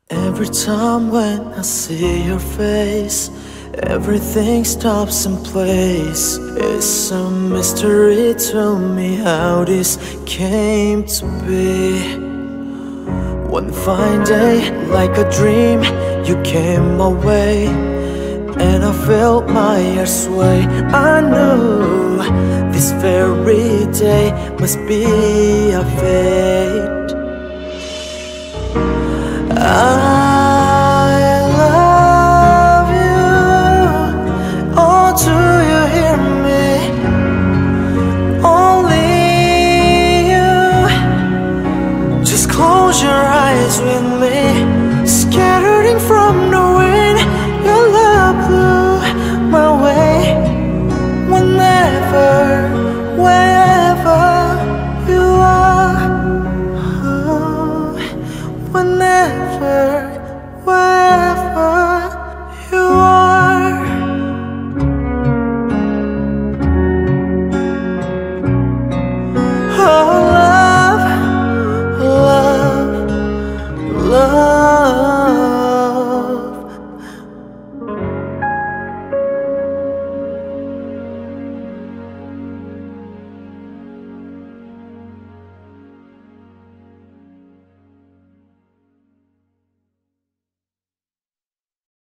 Every time when I see your face, everything stops in place. It's a mystery to me how this came to be. One fine day, like a dream, you came my way, and I felt my hair sway. I knew this very day must be a fate.